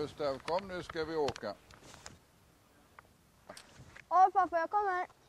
Gustav, kom nu ska vi åka. Ja pappa, jag kommer.